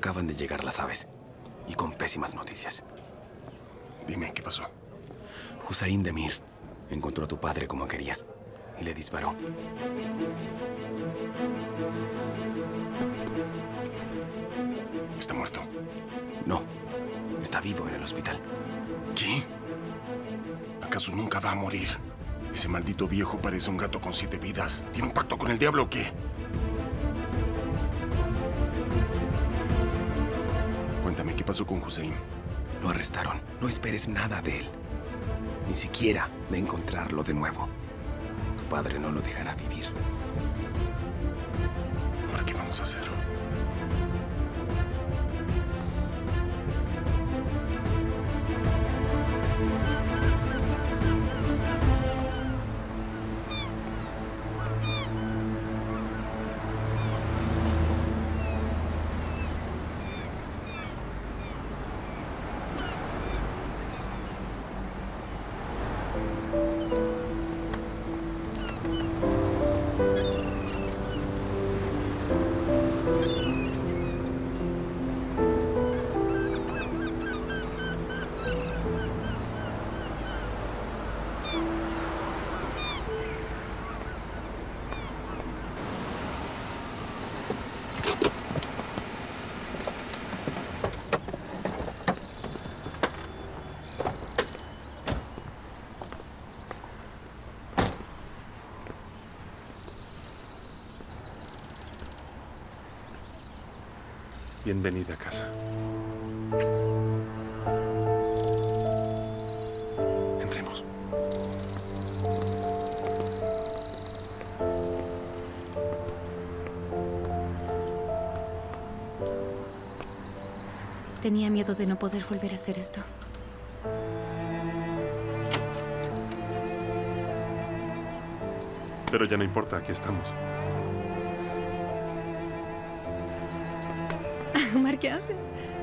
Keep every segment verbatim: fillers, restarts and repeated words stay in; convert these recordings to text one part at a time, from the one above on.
acaban de llegar las aves. Y con pésimas noticias. Dime, ¿qué pasó? Hussein Demir encontró a tu padre como querías. Y le disparó. ¿Está muerto? No. Está vivo en el hospital. ¿Qué? ¿Acaso nunca va a morir? Ese maldito viejo parece un gato con siete vidas. ¿Tiene un pacto con el diablo o qué? Cuéntame, ¿qué pasó con Hussein? Lo arrestaron. No esperes nada de él. Ni siquiera de encontrarlo de nuevo. Tu padre no lo dejará vivir. ¿Ahora qué vamos a hacer? Bienvenida a casa. Entremos. Tenía miedo de no poder volver a hacer esto. Pero ya no importa, aquí estamos. Omar, ¿qué haces?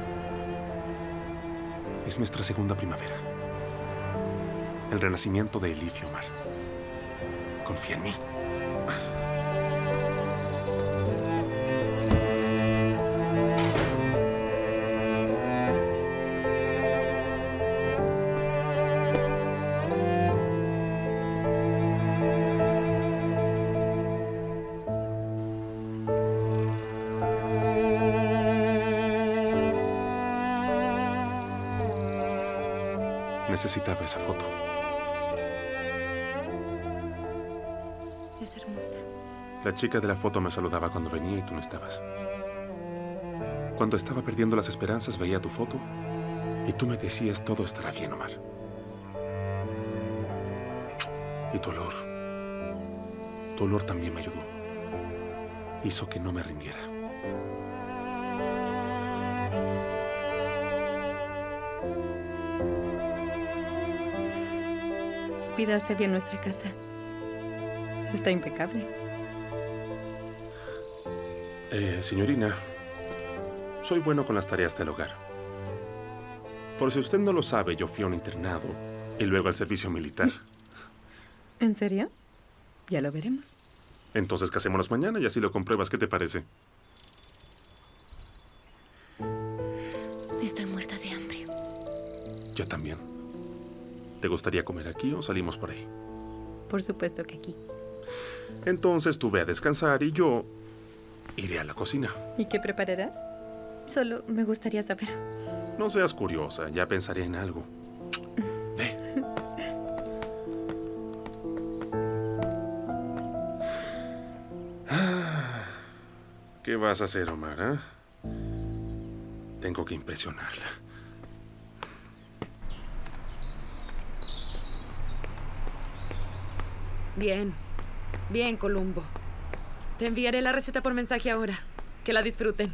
Es nuestra segunda primavera. El renacimiento de Elif y Omar. Confía en mí. Necesitaba esa foto. Es hermosa. La chica de la foto me saludaba cuando venía y tú no estabas. Cuando estaba perdiendo las esperanzas, veía tu foto y tú me decías, todo estará bien, Omar. Y tu olor, tu olor también me ayudó. Hizo que no me rindiera. Cuidaste bien nuestra casa. Está impecable. Eh, señorina, soy bueno con las tareas del hogar. Por si usted no lo sabe, yo fui a un internado y luego al servicio militar. ¿En serio? Ya lo veremos. Entonces casémonos mañana y así lo compruebas. ¿Qué te parece? Estoy muerta de hambre. Yo también. ¿Te gustaría comer aquí o salimos por ahí? Por supuesto que aquí. Entonces tú ve a descansar y yo iré a la cocina. ¿Y qué prepararás? Solo me gustaría saber. No seas curiosa, ya pensaré en algo. Ve. ¿Qué vas a hacer, Omar? ¿Eh? Tengo que impresionarla. Bien. Bien, Columbo. Te enviaré la receta por mensaje ahora. Que la disfruten.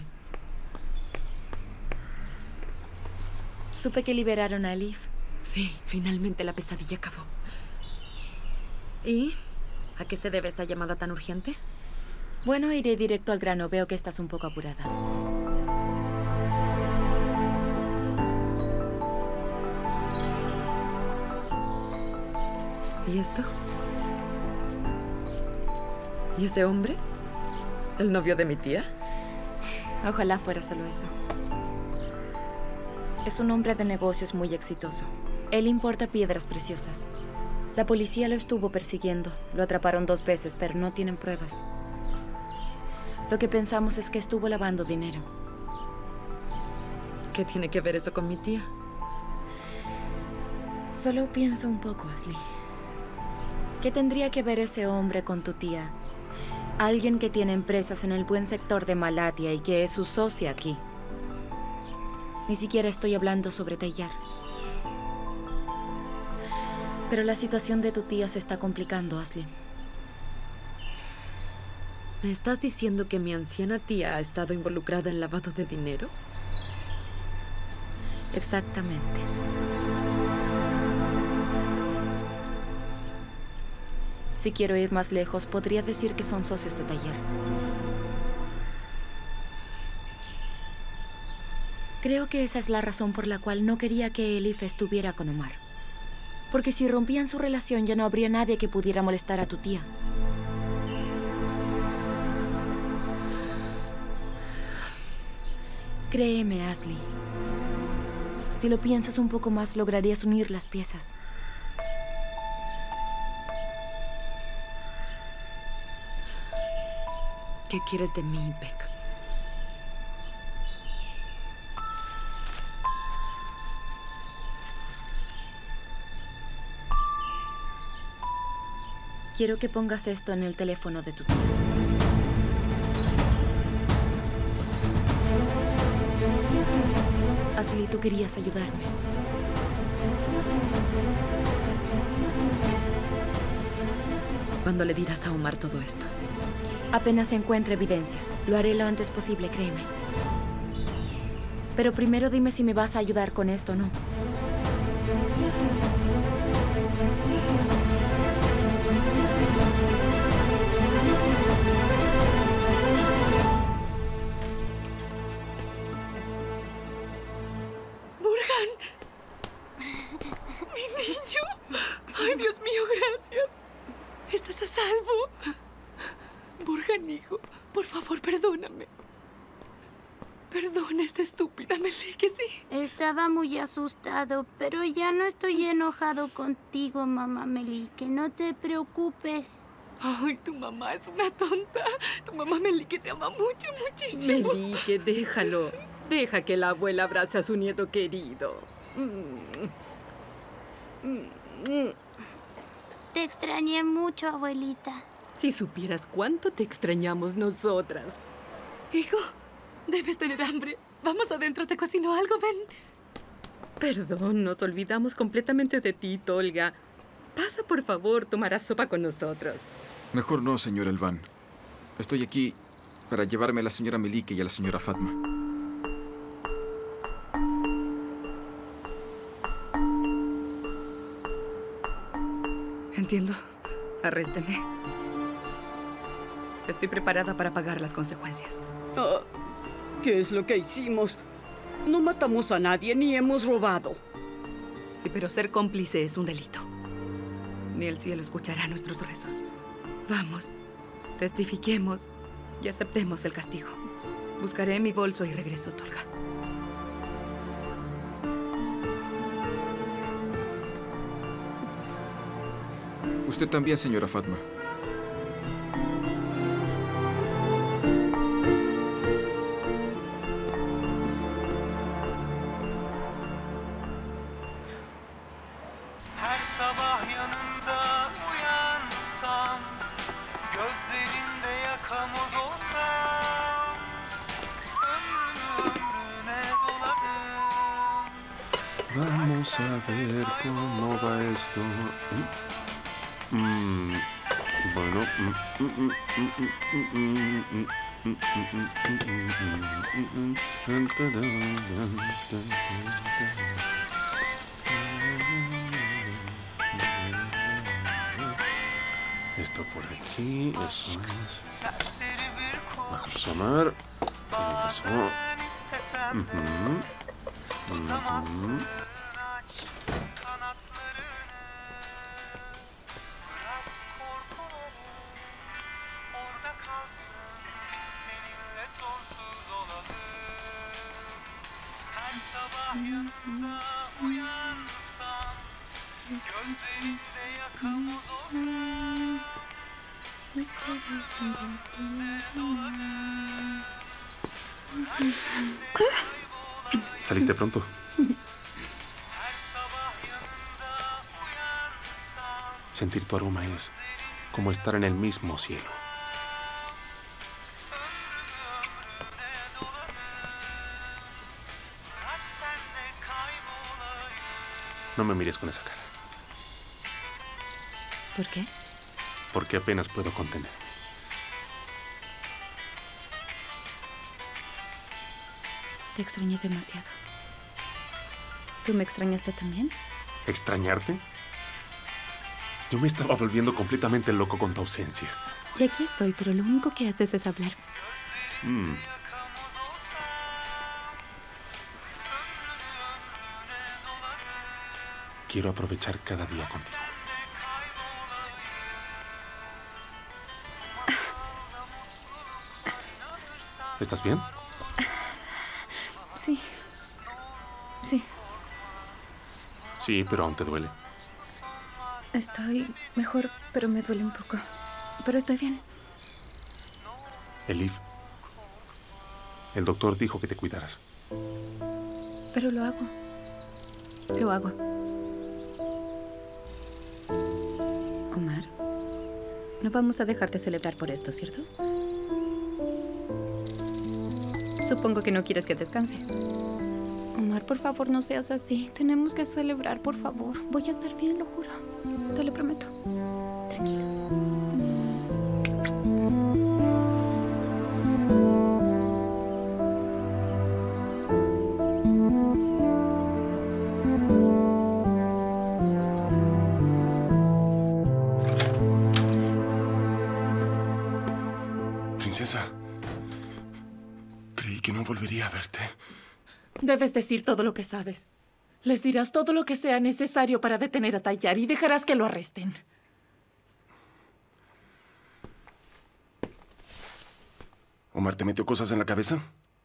Supe que liberaron a Elif. Sí, finalmente la pesadilla acabó. ¿Y a qué se debe esta llamada tan urgente? Bueno, iré directo al grano. Veo que estás un poco apurada. ¿Y esto? ¿Y ese hombre? ¿El novio de mi tía? Ojalá fuera solo eso. Es un hombre de negocios muy exitoso. Él importa piedras preciosas. La policía lo estuvo persiguiendo. Lo atraparon dos veces, pero no tienen pruebas. Lo que pensamos es que estuvo lavando dinero. ¿Qué tiene que ver eso con mi tía? Solo pienso un poco, Ashley. ¿Qué tendría que ver ese hombre con tu tía? Alguien que tiene empresas en el buen sector de Malatya y que es su socia aquí. Ni siquiera estoy hablando sobre Tayyar. Pero la situación de tu tía se está complicando, Ashley. ¿Me estás diciendo que mi anciana tía ha estado involucrada en lavado de dinero? Exactamente. Si quiero ir más lejos, podría decir que son socios de Tayyar. Creo que esa es la razón por la cual no quería que Elif estuviera con Omar. Porque si rompían su relación ya no habría nadie que pudiera molestar a tu tía. Créeme, Ashley. Si lo piensas un poco más, lograrías unir las piezas. ¿Qué quieres de mí, Beck? Quiero que pongas esto en el teléfono de tu tía. Ashley, tú querías ayudarme. ¿Cuándo le dirás a Omar todo esto? Apenas encuentre evidencia. Lo haré lo antes posible, créeme. Pero primero dime si me vas a ayudar con esto o no. ¡Burhan! ¡Mi niño! ¡Ay, Dios mío, gracias! ¿Estás a salvo? Burhan, hijo, por favor, perdóname. Perdona esta estúpida Melike, sí. Estaba muy asustado, pero ya no estoy enojado contigo, mamá Melike. No te preocupes. Ay, tu mamá es una tonta. Tu mamá Melike te ama mucho, muchísimo. Melike, déjalo. Deja que la abuela abrace a su nieto querido. Te extrañé mucho, abuelita. Si supieras cuánto te extrañamos nosotras. Hijo, debes tener hambre. Vamos adentro, te cocino algo, ven. Perdón, nos olvidamos completamente de ti, Tolga. Pasa, por favor, tomarás sopa con nosotros. Mejor no, señor Elvan. Estoy aquí para llevarme a la señora Melike y a la señora Fatma. Entiendo. Arrésteme. Estoy preparada para pagar las consecuencias. Oh, ¿qué es lo que hicimos? No matamos a nadie ni hemos robado. Sí, pero ser cómplice es un delito. Ni el cielo escuchará nuestros rezos. Vamos, testifiquemos y aceptemos el castigo. Buscaré mi bolso y regreso, Tolga. Usted también, señora Fatma. Her sabah yanında uyansam, gözlerinde yakamoz olsam, ömrümü ömrüne dolarım. Vamos a ver cómo va esto. Mm, bueno. Esto por aquí, eso es. Vamos a amar. Eso. Uh-huh. Uh-huh. sabah yanında uyansam, gözlerinde yakamoz olsam, ömrüm ömrüne dolarım. Bırak sende kaybolayım. ¿Saliste pronto? Her sabah yanında uyansam, Sentir tu aroma es como estar en el mismo cielo. No me mires con esa cara. ¿Por qué? Porque apenas puedo contener. Te extrañé demasiado. ¿Tú me extrañaste también? ¿Extrañarte? Yo me estaba volviendo completamente loco con tu ausencia. Y aquí estoy, pero lo único que haces es hablar. Mm. Quiero aprovechar cada día contigo. ¿Estás bien? Sí. Sí. Sí, pero aún te duele. Estoy mejor, pero me duele un poco. Pero estoy bien. Elif, el doctor dijo que te cuidaras. Pero lo hago. Lo hago. Omar, no vamos a dejar de celebrar por esto, ¿cierto? Supongo que no quieres que descanse. Omar, por favor, no seas así. Tenemos que celebrar, por favor. Voy a estar bien, lo juro. Te lo prometo. Tranquilo. Princesa, creí que no volvería a verte. Debes decir todo lo que sabes. Les dirás todo lo que sea necesario para detener a Tayyar y dejarás que lo arresten. ¿Omar te metió cosas en la cabeza?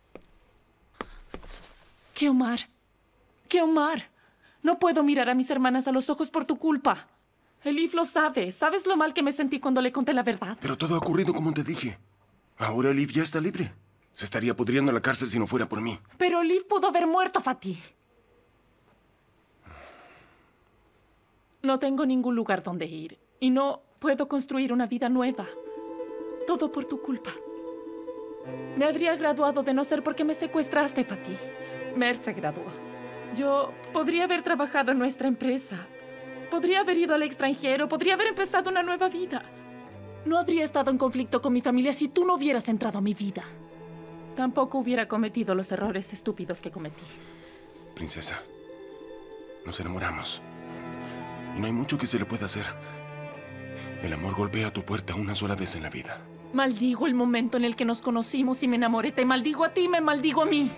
¿Qué Omar? ¿Qué Omar? No puedo mirar a mis hermanas a los ojos por tu culpa. Elif lo sabe. ¿Sabes lo mal que me sentí cuando le conté la verdad? Pero todo ha ocurrido como te dije. Ahora Elif ya está libre. Se estaría pudriendo en la cárcel si no fuera por mí. Pero Elif pudo haber muerto, Fatih. No tengo ningún lugar donde ir. Y no puedo construir una vida nueva. Todo por tu culpa. Me habría graduado de no ser porque me secuestraste, Fatih. Mert se graduó. Yo podría haber trabajado en nuestra empresa. Podría haber ido al extranjero. Podría haber empezado una nueva vida. No habría estado en conflicto con mi familia si tú no hubieras entrado a mi vida. Tampoco hubiera cometido los errores estúpidos que cometí. Princesa, nos enamoramos. Y no hay mucho que se le pueda hacer. El amor golpea tu puerta una sola vez en la vida. Maldigo el momento en el que nos conocimos y me enamoré. Te maldigo a ti, me maldigo a mí.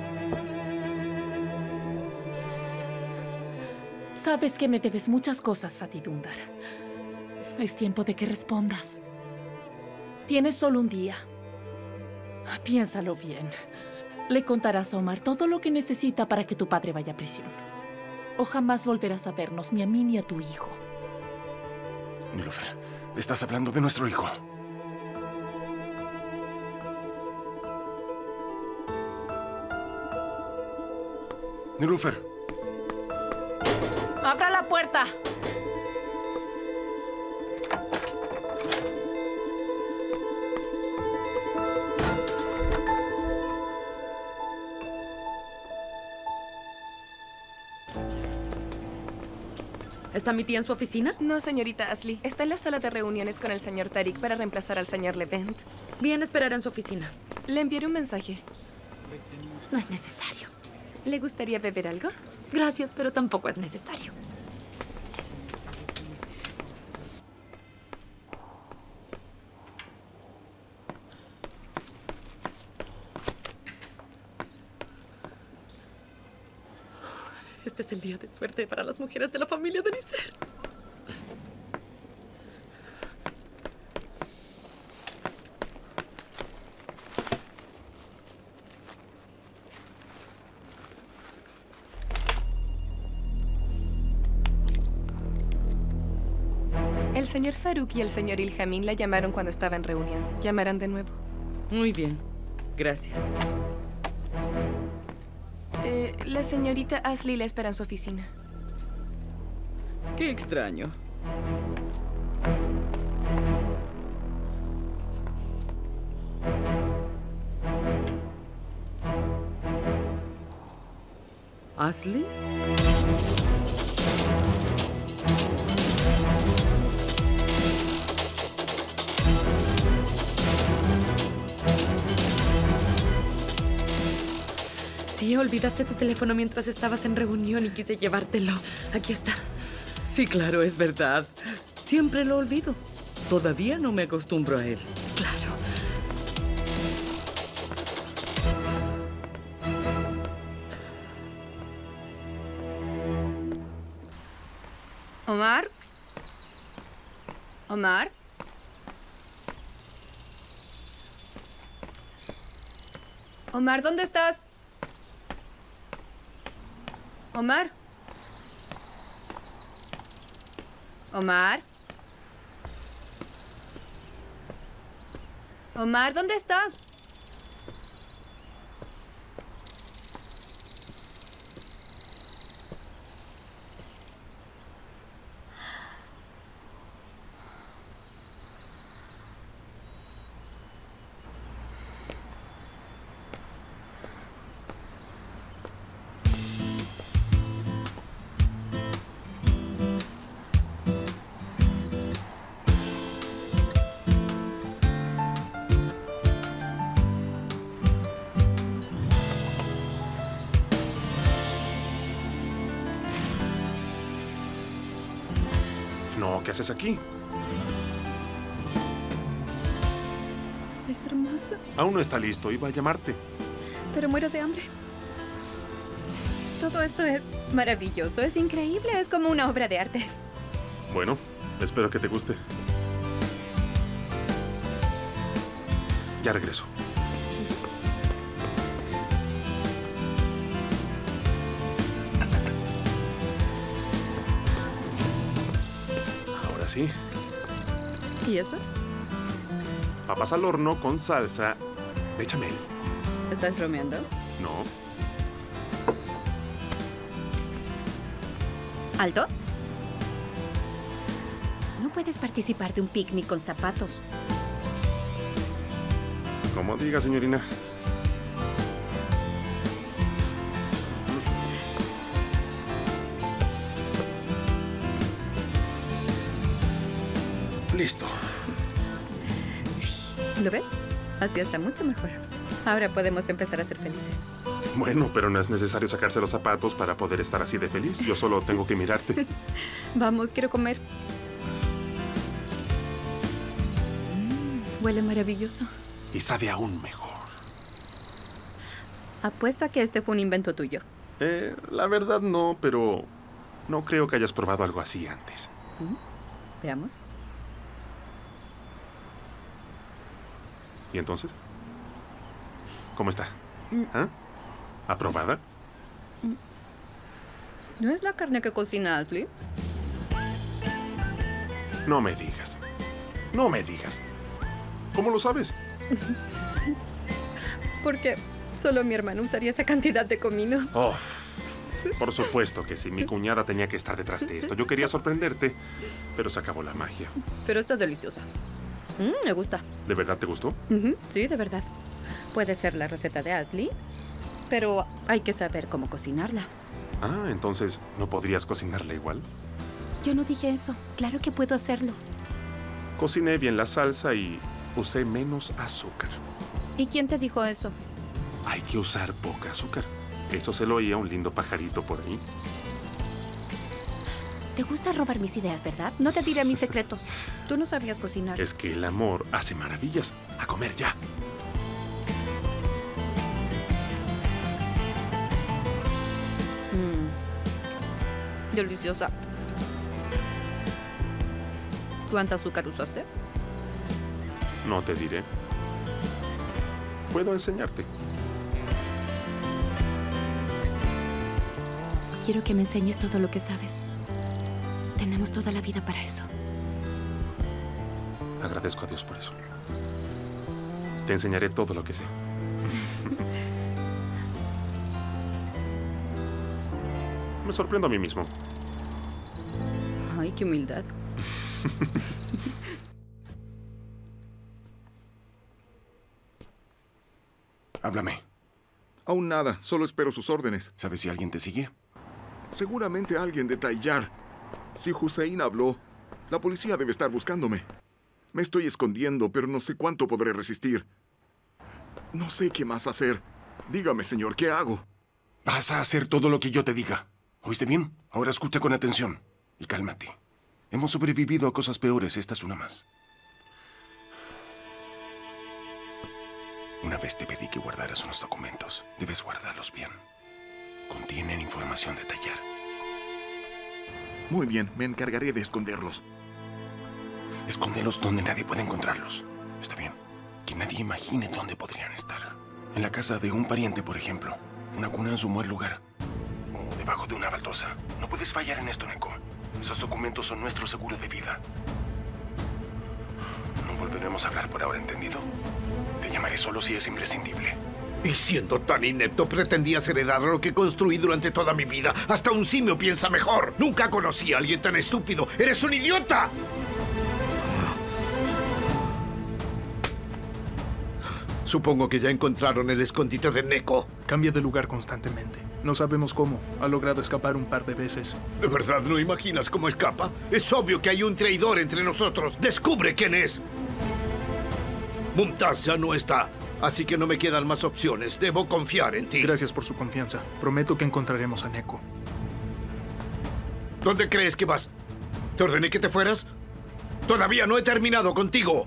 Sabes que me debes muchas cosas, Fatih Dündar. Es tiempo de que respondas. Tienes solo un día. Piénsalo bien. Le contarás a Omar todo lo que necesita para que tu padre vaya a prisión. O jamás volverás a vernos, ni a mí ni a tu hijo. Nilufer, estás hablando de nuestro hijo. Nilufer. ¡Abra la puerta! ¿Está mi tía en su oficina? No, señorita Ashley. Está en la sala de reuniones con el señor Tariq para reemplazar al señor Levent. Bien, esperará en su oficina. Le enviaré un mensaje. No es necesario. ¿Le gustaría beber algo? Gracias, pero tampoco es necesario. Este es el día de suerte para las mujeres de la familia de Nisser. El señor Farouk y el señor Ilhamin la llamaron cuando estaba en reunión. Llamarán de nuevo. Muy bien. Gracias. Eh, la señorita Ashley la espera en su oficina. Qué extraño. ¿Ashley? Tía, olvidaste tu teléfono mientras estabas en reunión y quise llevártelo. Aquí está. Sí, claro, es verdad. Siempre lo olvido. Todavía no me acostumbro a él. Claro. Omar. Omar. Omar, ¿dónde estás? Omar. Omar. Omar, ¿dónde estás? No, ¿qué haces aquí? Es hermoso, Aún no está listo, iba a llamarte. pero muero de hambre. Todo esto es maravilloso, es increíble, es como una obra de arte. Bueno, espero que te guste. Ya regreso. Ahora sí. ¿Y eso? Papas al horno con salsa bechamel. ¿Estás bromeando? No. ¿Alto? No puedes participar de un picnic con zapatos. Como diga, señorina. Listo. ¿Lo ves? Así está mucho mejor. Ahora podemos empezar a ser felices. Bueno, pero no es necesario sacarse los zapatos para poder estar así de feliz. Yo solo tengo que mirarte. Vamos, quiero comer. Mm, huele maravilloso. Y sabe aún mejor. Apuesto a que este fue un invento tuyo. Eh, la verdad no, pero no creo que hayas probado algo así antes. ¿Mm? Veamos. ¿Y entonces? ¿Cómo está? Mm. ¿Ah? ¿Aprobada? ¿No es la carne que cocina Ashley? No me digas. No me digas. ¿Cómo lo sabes? Porque solo mi hermano usaría esa cantidad de comino. Oh, por supuesto que sí. Mi cuñada tenía que estar detrás de esto. Yo quería sorprenderte, pero se acabó la magia. Pero está deliciosa. Mm, me gusta. ¿De verdad te gustó? Ujú, sí, de verdad. Puede ser la receta de Ashley, pero hay que saber cómo cocinarla. Ah, entonces, ¿no podrías cocinarla igual? Yo no dije eso. Claro que puedo hacerlo. Cociné bien la salsa y usé menos azúcar. ¿Y quién te dijo eso? Hay que usar poca azúcar. Eso se lo oía un lindo pajarito por ahí. Te gusta robar mis ideas, ¿verdad? No te diré mis secretos. Tú no sabías cocinar. Es que el amor hace maravillas. A comer ya. Mm. Deliciosa. ¿Cuánta azúcar usaste? No te diré. Puedo enseñarte. Quiero que me enseñes todo lo que sabes. Tenemos toda la vida para eso. Agradezco a Dios por eso. Te enseñaré todo lo que sé. Me sorprendo a mí mismo. Ay, qué humildad. Háblame. Aún nada, solo espero sus órdenes. ¿Sabes si alguien te sigue? Seguramente alguien de Tayyar. Si Hussein habló, la policía debe estar buscándome. Me estoy escondiendo, pero no sé cuánto podré resistir. No sé qué más hacer. Dígame, señor, ¿qué hago? Vas a hacer todo lo que yo te diga. ¿Oíste bien? Ahora escucha con atención y cálmate. Hemos sobrevivido a cosas peores, esta es una más. Una vez te pedí que guardaras unos documentos. Debes guardarlos bien. Contienen información de Tayyar. Muy bien, me encargaré de esconderlos. Escóndelos donde nadie pueda encontrarlos. Está bien. Que nadie imagine dónde podrían estar. En la casa de un pariente, por ejemplo. Una cuna en su buen lugar. O debajo de una baldosa. No puedes fallar en esto, Neko. Esos documentos son nuestro seguro de vida. No volveremos a hablar por ahora, ¿entendido? Te llamaré solo si es imprescindible. Y siendo tan inepto, pretendías heredar lo que construí durante toda mi vida. Hasta un simio piensa mejor. Nunca conocí a alguien tan estúpido. ¡Eres un idiota! Supongo que ya encontraron el escondite de Neko. Cambia de lugar constantemente. No sabemos cómo. Ha logrado escapar un par de veces. ¿De verdad no imaginas cómo escapa? Es obvio que hay un traidor entre nosotros. ¡Descubre quién es! Mumtaz ya no está. Así que no me quedan más opciones. Debo confiar en ti. Gracias por su confianza. Prometo que encontraremos a Neko. ¿Dónde crees que vas? ¿Te ordené que te fueras? Todavía no he terminado contigo.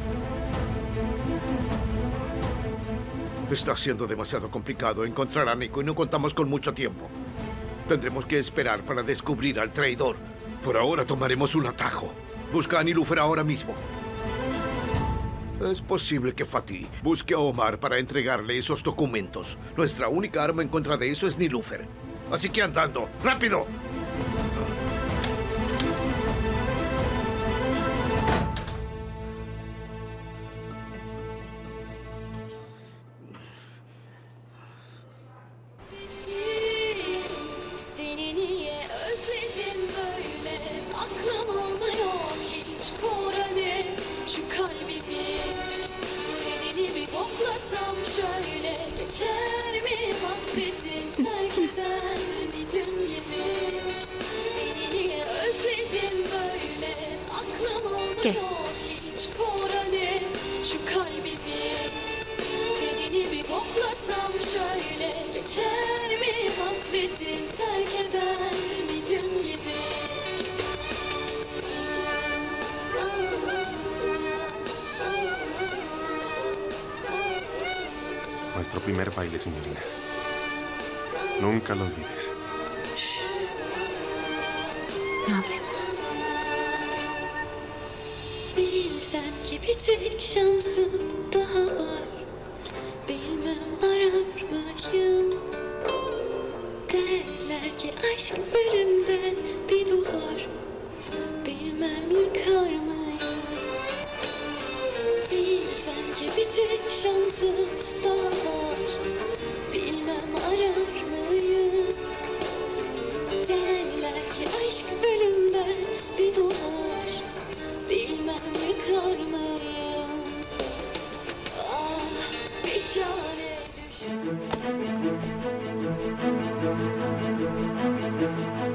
Está siendo demasiado complicado encontrar a Neko y no contamos con mucho tiempo. Tendremos que esperar para descubrir al traidor. Por ahora tomaremos un atajo. Busca a Nilúfer ahora mismo. Es posible que Fatih busque a Omar para entregarle esos documentos. Nuestra única arma en contra de eso es Nilúfer. Así que andando, ¡rápido! ¿Qué? Nuestro primer baile, señorina. Nunca lo olvides. No hablemos. Bilsem ki bir tek şansım daha var. Bilmem arar mıyım? Derler ki aşk ölümden bir duvar. Bilmem yıkar mıyım? Bilsem ki bir tek şansım daha var. Bilmem arar mıyım? Derler ki aşk ölümden bir duvar. Bilmem yıkar mıyım? Ah, bir çare düşün.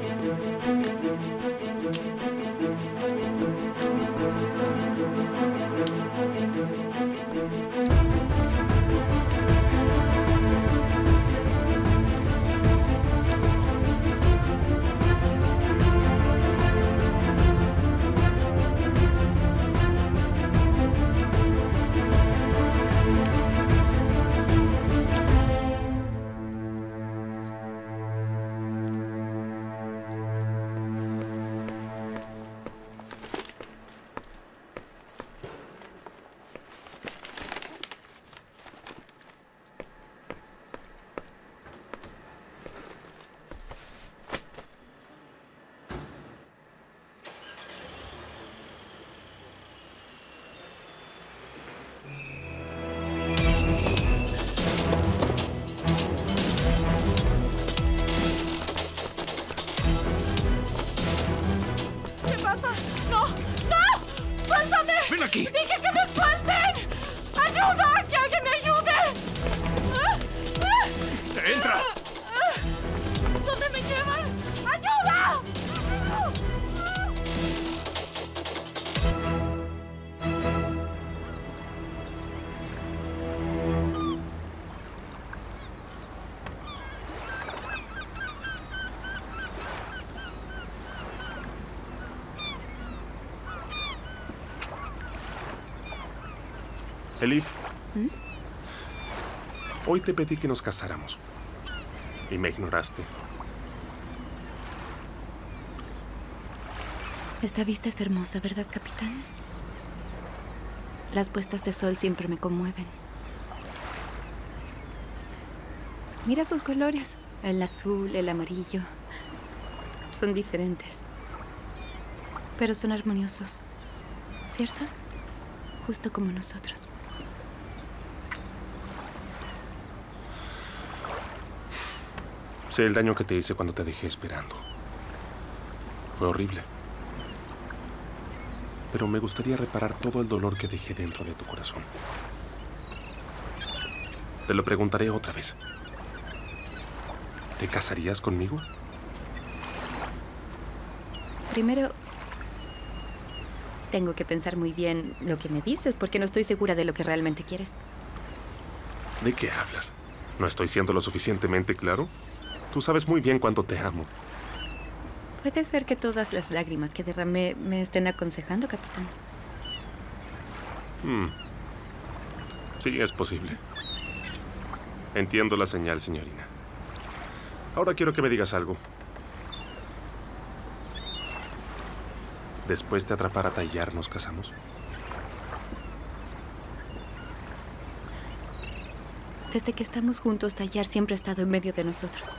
pasa? ¡No! ¡No! ¡Suéltame! ¡Ven aquí! ¡Dije que me suelten! ¡Ayuda! ¡Que alguien me ayude! ¡Entra! ¿Dónde me llevan? ¡Ayuda! Elif, ¿Mm? hoy te pedí que nos casáramos. Y me ignoraste. Esta vista es hermosa, ¿verdad, capitán? Las puestas de sol siempre me conmueven. Mira sus colores. El azul, el amarillo. Son diferentes. Pero son armoniosos. ¿Cierto? Justo como nosotros. Sé el daño que te hice cuando te dejé esperando. Fue horrible. Pero me gustaría reparar todo el dolor que dejé dentro de tu corazón. Te lo preguntaré otra vez. ¿Te casarías conmigo? Primero, tengo que pensar muy bien lo que me dices, porque no estoy segura de lo que realmente quieres. ¿De qué hablas? ¿No estoy siendo lo suficientemente claro? Tú sabes muy bien cuánto te amo. Puede ser que todas las lágrimas que derramé me estén aconsejando, capitán. Hmm. Sí, es posible. Entiendo la señal, señorina. Ahora quiero que me digas algo. Después de atrapar a Tayyar, ¿nos casamos? Desde que estamos juntos, Tayyar siempre ha estado en medio de nosotros.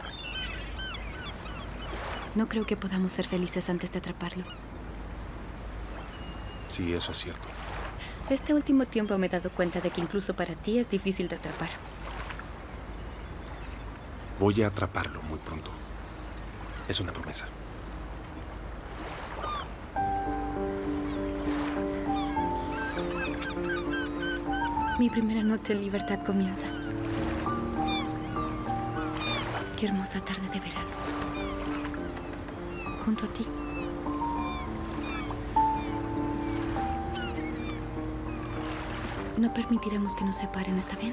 No creo que podamos ser felices antes de atraparlo. Sí, eso es cierto. Este último tiempo me he dado cuenta de que incluso para ti es difícil de atrapar. Voy a atraparlo muy pronto. Es una promesa. Mi primera noche en libertad comienza. Qué hermosa tarde de verano. Junto a ti. No permitiremos que nos separen, ¿está bien?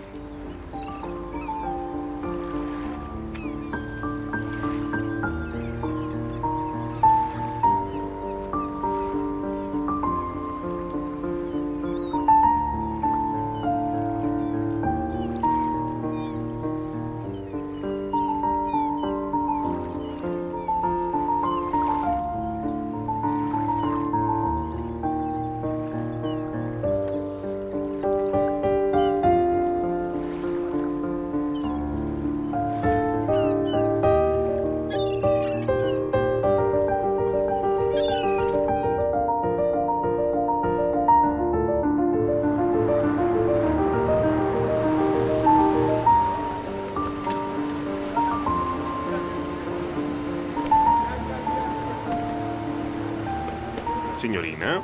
Señorina.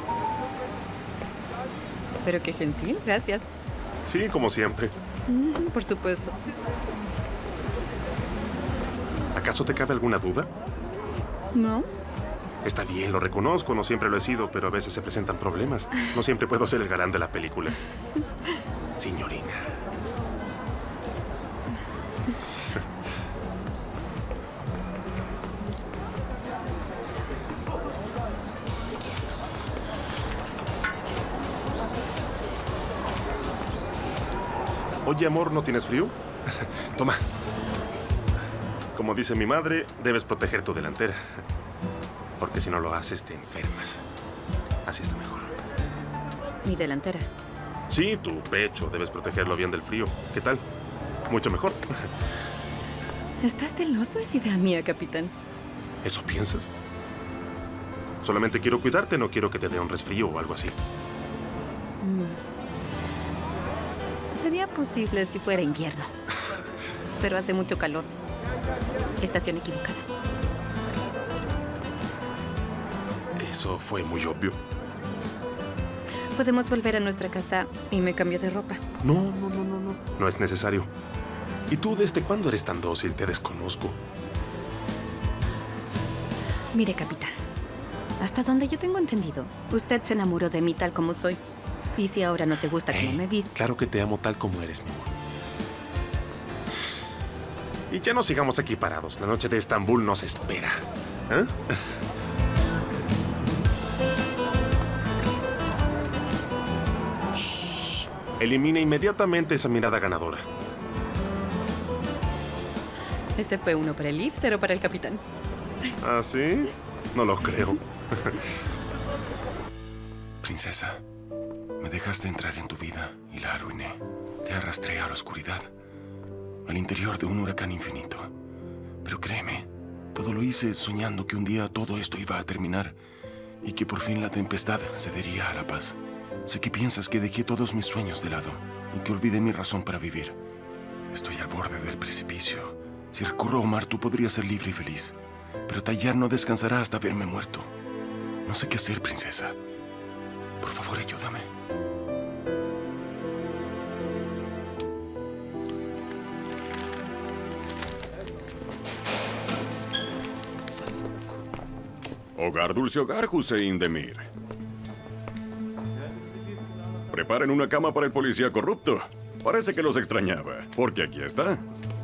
Pero qué gentil, gracias. Sí, como siempre. Mm, por supuesto. ¿Acaso te cabe alguna duda? No. Está bien, lo reconozco, no siempre lo he sido, pero a veces se presentan problemas. No siempre puedo ser el galán de la película. Señorina. Oye, amor, ¿no tienes frío? Toma. Como dice mi madre, debes proteger tu delantera. Porque si no lo haces, te enfermas. Así está mejor. Mi delantera. Sí, tu pecho. Debes protegerlo bien del frío. ¿Qué tal? Mucho mejor. ¿Estás celoso? Es idea mía, capitán. ¿Eso piensas? Solamente quiero cuidarte, no quiero que te dé un resfrío o algo así. Mm. Sería posible si fuera invierno. Pero hace mucho calor. Estación equivocada. Eso fue muy obvio. Podemos volver a nuestra casa y me cambio de ropa. No, no, no, no, no. No es necesario. ¿Y tú desde cuándo eres tan dócil? Te desconozco. Mire, capitán. Hasta donde yo tengo entendido, usted se enamoró de mí tal como soy. Y si ahora no te gusta cómo me viste... Claro que te amo tal como eres, mi amor. Y ya no sigamos aquí parados. La noche de Estambul nos espera. ¿Eh? Elimina inmediatamente esa mirada ganadora. Ese fue uno para el Ip, cero para el capitán. ¿Ah, sí? No lo creo. Princesa, me dejaste entrar en tu vida y la arruiné. Te arrastré a la oscuridad, al interior de un huracán infinito. Pero créeme, todo lo hice soñando que un día todo esto iba a terminar y que por fin la tempestad cedería a la paz. Sé que piensas que dejé todos mis sueños de lado y que olvidé mi razón para vivir. Estoy al borde del precipicio. Si recurro a Omar, tú podrías ser libre y feliz. Pero Tayyar no descansará hasta verme muerto. No sé qué hacer, princesa. Por favor, ayúdame. Hogar, dulce hogar, Hussein Demir. Preparen una cama para el policía corrupto. Parece que los extrañaba, porque aquí está.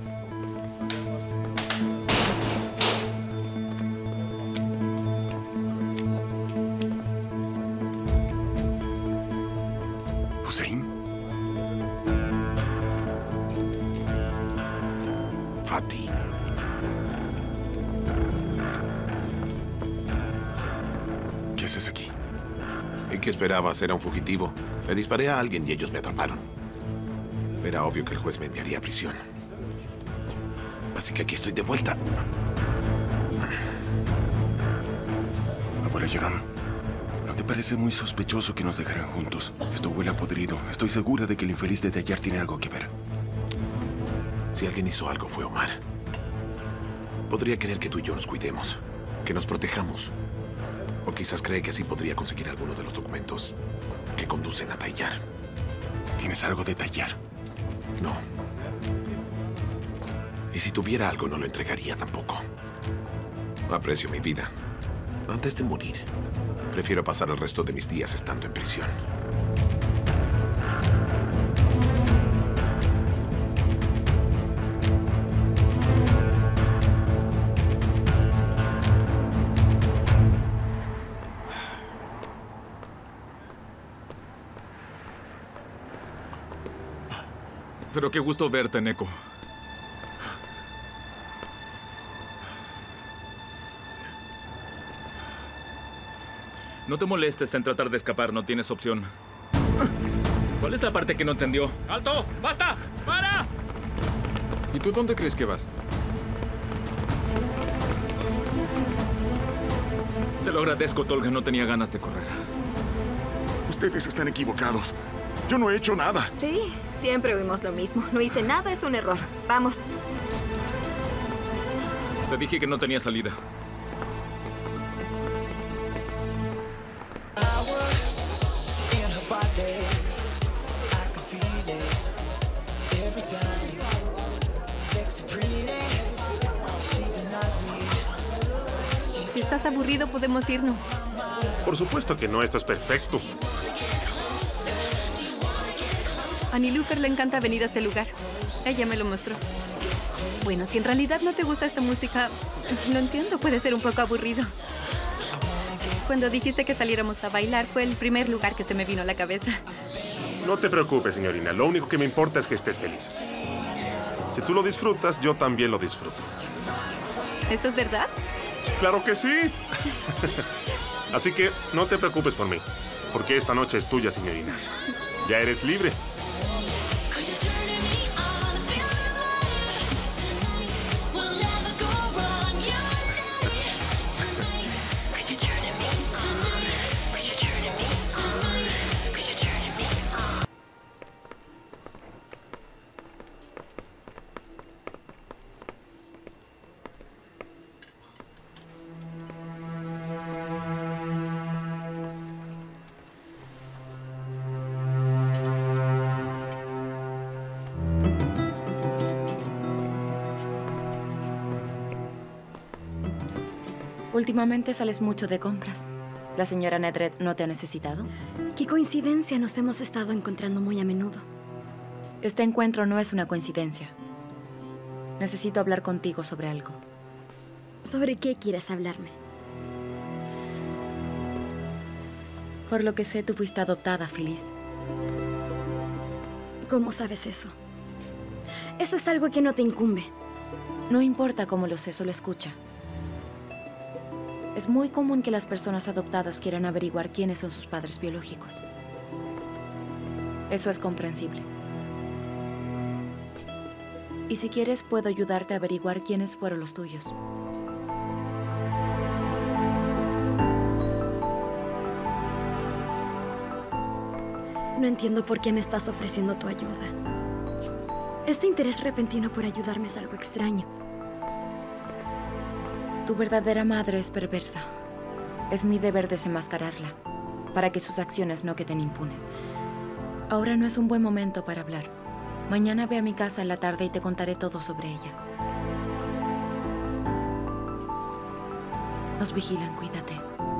¿Hussein? Fatih. ¿Qué haces aquí? ¿Y qué esperabas? Era un fugitivo. Le disparé a alguien y ellos me atraparon. Era obvio que el juez me enviaría a prisión. Así que aquí estoy de vuelta. Abuela Llorón, ¿no te parece muy sospechoso que nos dejaran juntos? Esto huele a podrido. Estoy segura de que el infeliz de Tayyar tiene algo que ver. Si alguien hizo algo fue Omar. Podría querer que tú y yo nos cuidemos, que nos protejamos. O quizás cree que así podría conseguir alguno de los documentos que conducen a Tayyar. ¿Tienes algo de Tayyar? No. Y si tuviera algo, no lo entregaría tampoco. Aprecio mi vida. Antes de morir, prefiero pasar el resto de mis días estando en prisión. Pero qué gusto verte, Neko. No te molestes en tratar de escapar, no tienes opción. ¿Cuál es la parte que no entendió? ¡Alto! ¡Basta! ¡Para! ¿Y tú dónde crees que vas? Te lo agradezco, Tolga. No tenía ganas de correr. Ustedes están equivocados. Yo no he hecho nada. Sí, siempre oímos lo mismo. No hice nada, es un error. Vamos. Te dije que no tenía salida. Si estás aburrido, podemos irnos. Por supuesto que no, esto es perfecto. A Nilufer le encanta venir a este lugar. Ella me lo mostró. Bueno, si en realidad no te gusta esta música, lo entiendo, puede ser un poco aburrido. Cuando dijiste que saliéramos a bailar, fue el primer lugar que se me vino a la cabeza. No te preocupes, señorina. Lo único que me importa es que estés feliz. Si tú lo disfrutas, yo también lo disfruto. ¿Eso es verdad? ¡Claro que sí! Así que no te preocupes por mí, porque esta noche es tuya, señorina. Ya eres libre. Últimamente sales mucho de compras. ¿La señora Nedred no te ha necesitado? Qué coincidencia, nos hemos estado encontrando muy a menudo. Este encuentro no es una coincidencia. Necesito hablar contigo sobre algo. ¿Sobre qué quieres hablarme? Por lo que sé, tú fuiste adoptada, Phyllis. ¿Cómo sabes eso? Eso es algo que no te incumbe. No importa cómo lo sé, solo escucha. Es muy común que las personas adoptadas quieran averiguar quiénes son sus padres biológicos. Eso es comprensible. Y si quieres, puedo ayudarte a averiguar quiénes fueron los tuyos. No entiendo por qué me estás ofreciendo tu ayuda. Este interés repentino por ayudarme es algo extraño. Tu verdadera madre es perversa. Es mi deber desenmascararla, para que sus acciones no queden impunes. Ahora no es un buen momento para hablar. Mañana ve a mi casa en la tarde y te contaré todo sobre ella. Nos vigilan, cuídate.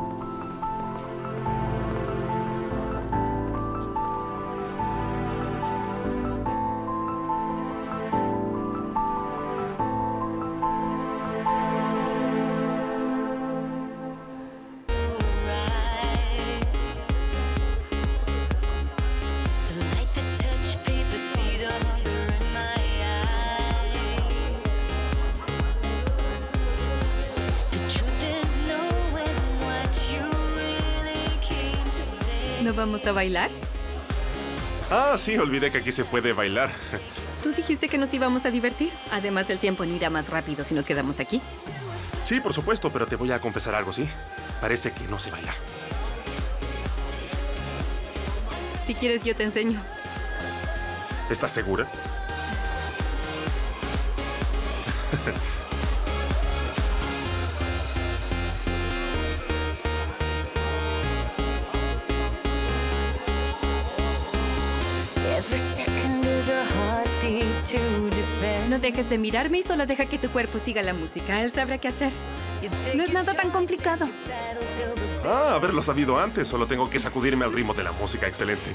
¿No vamos a bailar? Ah, sí, olvidé que aquí se puede bailar. Tú dijiste que nos íbamos a divertir. Además, el tiempo no irá más rápido si nos quedamos aquí. Sí, por supuesto, pero te voy a confesar algo, ¿sí? Parece que no sé bailar. Si quieres, yo te enseño. ¿Estás segura? No dejes de mirarme y solo deja que tu cuerpo siga la música. Él sabrá qué hacer. No es nada tan complicado. Ah, haberlo sabido antes. Solo tengo que sacudirme al ritmo de la música. Excelente.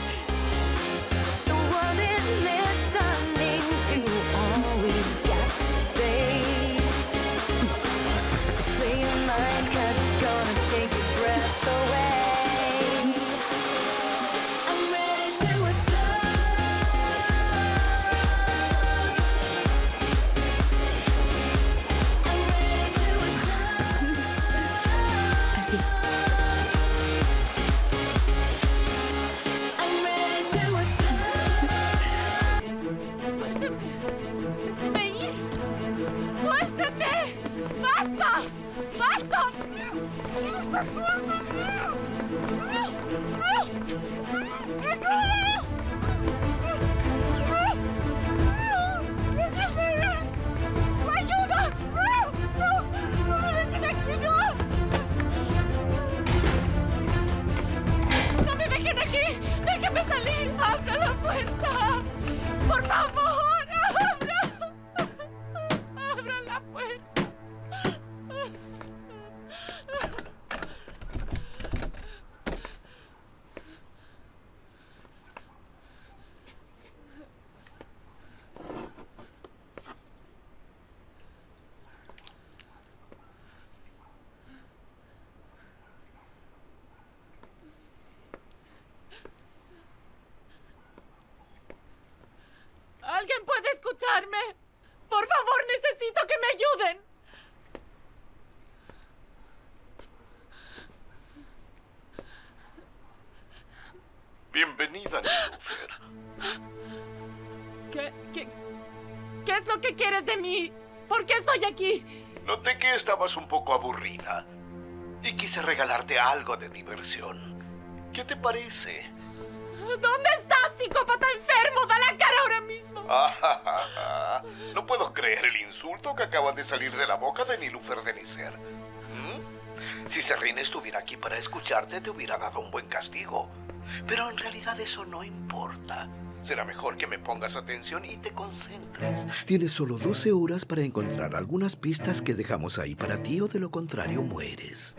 ¿Alguien puede escucharme? Por favor, necesito que me ayuden. Bienvenida, Nilufer. ¿Qué, qué, ¿Qué es lo que quieres de mí? ¿Por qué estoy aquí? Noté que estabas un poco aburrida y quise regalarte algo de diversión. ¿Qué te parece? ¿Dónde estás, psicópata enfermo? ¡Da la cara ahora mismo! Ah, no puedo creer el insulto que acaba de salir de la boca de Nilufer de Nicer. ¿Mm? Si Serrín estuviera aquí para escucharte, te hubiera dado un buen castigo. Pero en realidad eso no importa. Será mejor que me pongas atención y te concentres. Tienes solo doce horas para encontrar algunas pistas que dejamos ahí para ti, o de lo contrario mueres.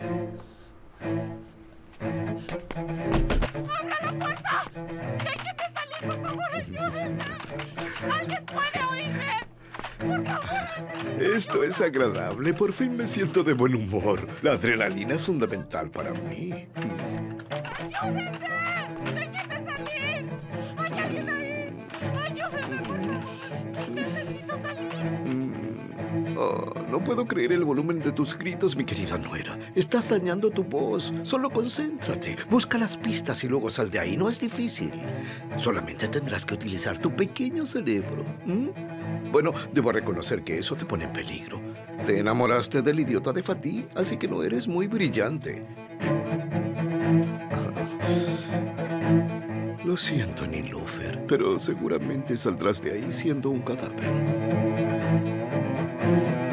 ¡Abra la puerta! ¡Déjeme salir, por favor! ¡Ayúdenme! ¡Alguien puede oírme! ¡Por favor! Esto es agradable. Por fin me siento de buen humor. La adrenalina es fundamental para mí. ¡Ayúdenme! ¡Déjeme salir! ¡Hay alguien ahí! ¡Ayúdenme, por favor! ¡Necesito salir! Oh, no puedo creer el volumen de tus gritos, mi querida nuera. Estás dañando tu voz. Solo concéntrate. Busca las pistas y luego sal de ahí. No es difícil. Solamente tendrás que utilizar tu pequeño cerebro. ¿Mm? Bueno, debo reconocer que eso te pone en peligro. Te enamoraste del idiota de Fatih, así que no eres muy brillante. Lo siento, Nilufer, pero seguramente saldrás de ahí siendo un cadáver.